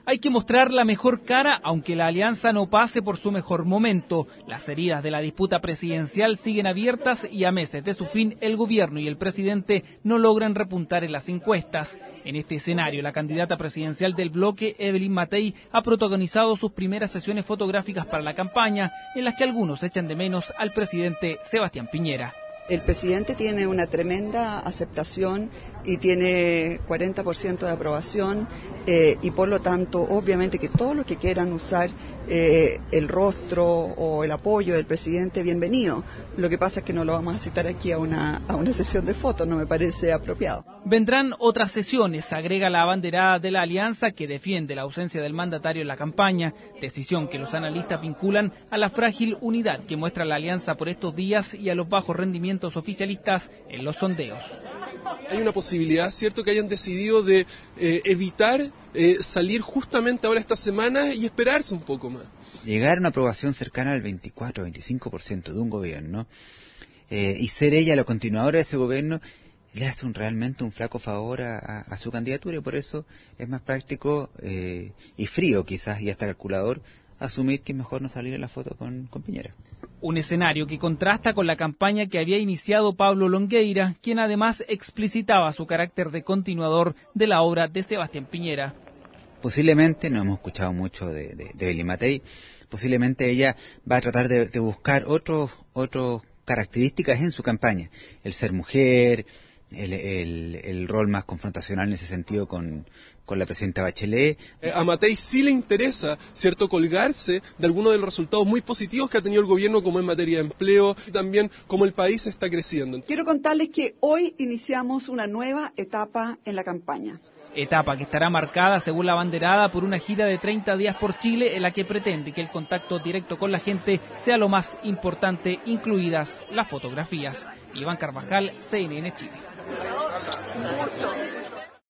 Hay que mostrar la mejor cara, aunque la alianza no pase por su mejor momento. Las heridas de la disputa presidencial siguen abiertas y a meses de su fin el gobierno y el presidente no logran repuntar en las encuestas. En este escenario, la candidata presidencial del bloque, Evelyn Matei, ha protagonizado sus primeras sesiones fotográficas para la campaña, en las que algunos echan de menos al presidente Sebastián Piñera. El presidente tiene una tremenda aceptación y tiene 40% de aprobación y por lo tanto, obviamente que todos los que quieran usar el rostro o el apoyo del presidente, bienvenido. Lo que pasa es que no lo vamos a citar aquí a una sesión de fotos, no me parece apropiado. Vendrán otras sesiones, agrega la abanderada de la alianza que defiende la ausencia del mandatario en la campaña, decisión que los analistas vinculan a la frágil unidad que muestra la alianza por estos días y a los bajos rendimientos oficialistas en los sondeos. Hay una posibilidad, ¿cierto?, que hayan decidido de evitar salir justamente ahora esta semana y esperarse un poco más. Llegar a una aprobación cercana al 24-25% de un gobierno y ser ella la continuadora de ese gobierno le hace realmente un flaco favor a su candidatura, y por eso es más práctico y frío quizás y hasta calculador asumir que es mejor no salir en la foto con Piñera. Un escenario que contrasta con la campaña que había iniciado Pablo Longueira, quien además explicitaba su carácter de continuador de la obra de Sebastián Piñera. Posiblemente, no hemos escuchado mucho de Evelyn Matei, posiblemente ella va a tratar de buscar otras características en su campaña, el ser mujer, el rol más confrontacional en ese sentido con la presidenta Bachelet. A Matei sí le interesa, ¿cierto?, colgarse de algunos de los resultados muy positivos que ha tenido el gobierno, como en materia de empleo y también como el país está creciendo. Quiero contarles que hoy iniciamos una nueva etapa en la campaña. Etapa que estará marcada, según la abanderada, por una gira de 30 días por Chile en la que pretende que el contacto directo con la gente sea lo más importante, incluidas las fotografías. Iván Carvajal, CNN Chile.